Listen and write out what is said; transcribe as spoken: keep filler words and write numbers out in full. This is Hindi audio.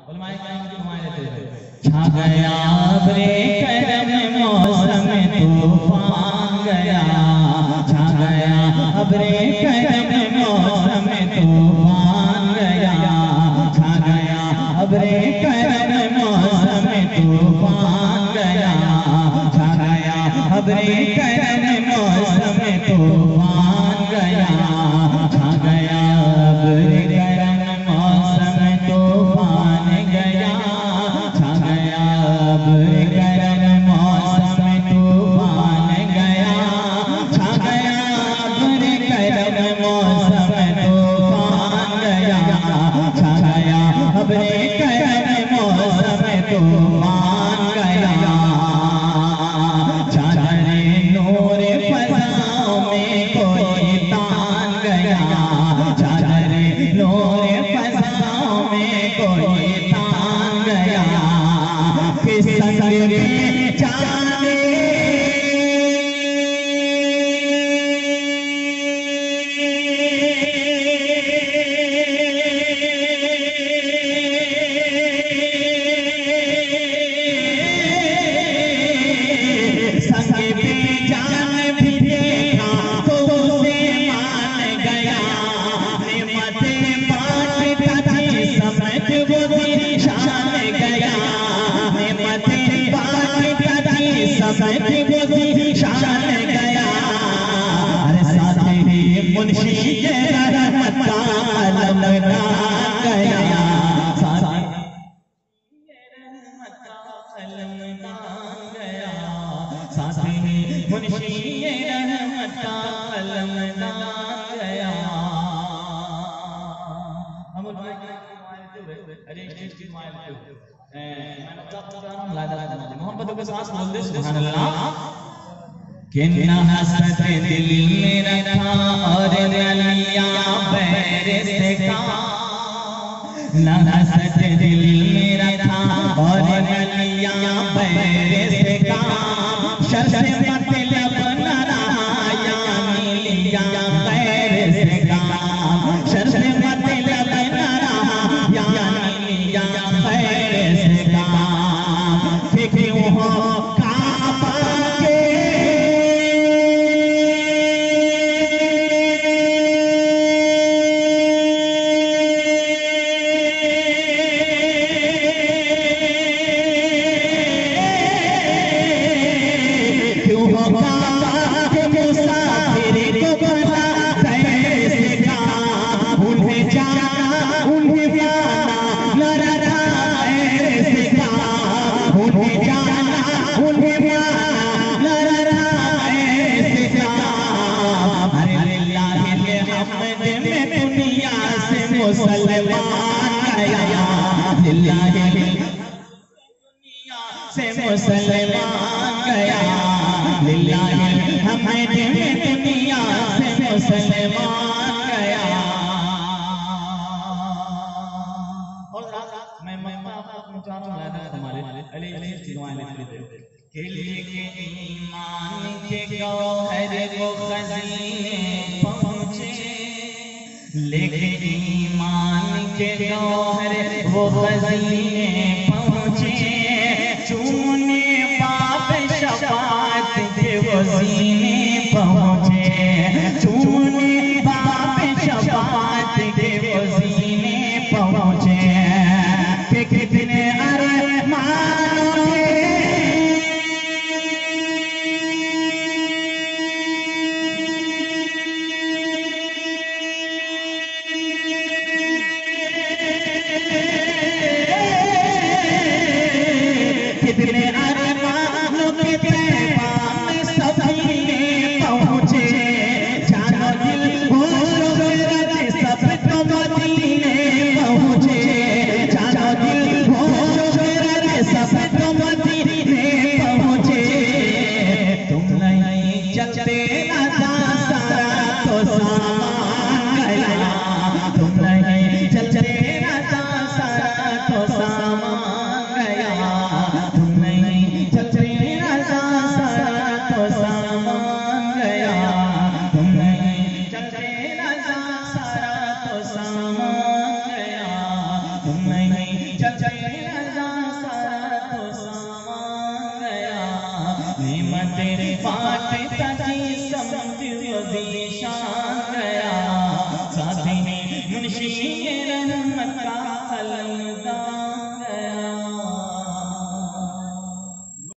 उलमाए किराम की दुआएं लेते हुए छा गया अब्रे करम मौसम तूफान गया, छा गया अब्रे करम मौसम तूफान गया, छा गया अब्रे करम मौसम तूफान गया, छा गया अब्रे करम मौसम तूफान गया, छा गया अब्रे करम मौसम तूफान गया, छा गया अब्रे करम मौसम तूफान गया, छा गया अब्रे करम मौसम तूफान गया, छा गया अब्रे करम मौसम तूफान गया, चादरे नूर फज़ाओं में कोई तान गया, चादरे नूर फज़ाओं में कोई तान गया, किस संग में जाने शान गया, अरे साथी मुंशी ये रहमत का आलम गया, साथी ये रहमत का आलम गया, साथी मुंशी ये रहमत का आलम गया। हम अरे चीज की मोहब्बत के साथ बोल दे सुभान अल्लाह। कि न हसरत दिल में रखा और नलिया पैर से का, न हसरत दिल में रखा और नलिया पैर से का, शर्त मतलब न रहा यानी लिया पैर से का, शर्त मतलब न रहा यानी लिया पैर से का, कि क्यों हो काबा के मुसलमान गया, लिल्लाहि दुनिया से मुसलमान गया, लिल्लाहि हमें दुनिया से मुसलमान गया। और मैं मैं आपको चारों लाना हमारे अली अली की दुआएं लिखते थे कि लेके ईमान के गौहर वो खज़ीने पहुंचे, लेके ईमान के गौहर वो खज़ीने पहुंचे, चूने पाप शफाअत के वो सीने पहुंचे, चूने पाप शफाअत के वो सीने पहुंचे, कि कितने अरमानों के कितने अरमानों के पैगाम सफीने पहुंचे, जानो दिल भूल गए सब तो मदीने पहुंचे, जानो दिल भूल चले रजा सारा तो सामान गया नेमत पाटे तजी समझ शान गया साथी ने मुंशी रहम